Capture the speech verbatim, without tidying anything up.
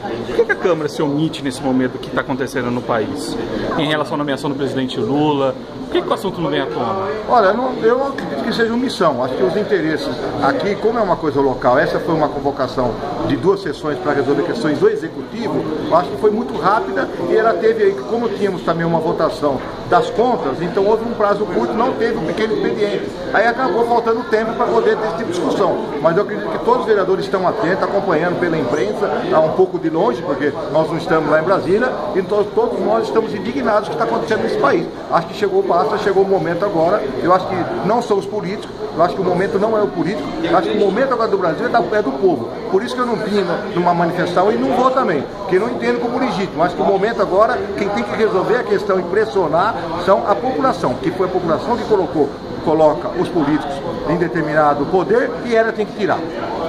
Por que a Câmara se omite nesse momento do que está acontecendo no país? Em relação à nomeação do presidente Lula, por que, que o assunto não vem à tona? Olha, não, eu não acredito que seja omissão. Acho que os interesses aqui, como é uma coisa local, essa foi uma convocação de duas sessões para resolver questões do Executivo, eu acho que foi muito rápida e ela teve aí, como tínhamos também uma votação das contas, então houve um prazo curto, não teve um pequeno expediente. Aí acabou faltando tempo para poder ter esse tipo de discussão. Mas eu acredito que todos os vereadores estão atentos, acompanhando pela imprensa, tá um pouco de longe, porque nós não estamos lá em Brasília, e todos, todos nós estamos indignados com o que está acontecendo nesse país. Acho que chegou o basta, chegou o momento agora. Eu acho que não são os políticos, eu acho que o momento não é o político, eu acho que o momento agora do Brasil é, da, é do povo. Por isso que eu não vim numa manifestação e não vou também, porque não entendo como legítimo. Acho que o momento agora, quem tem que resolver a questão e pressionar são a população, que foi a população que colocou, coloca os políticos em determinado poder e ela tem que tirar.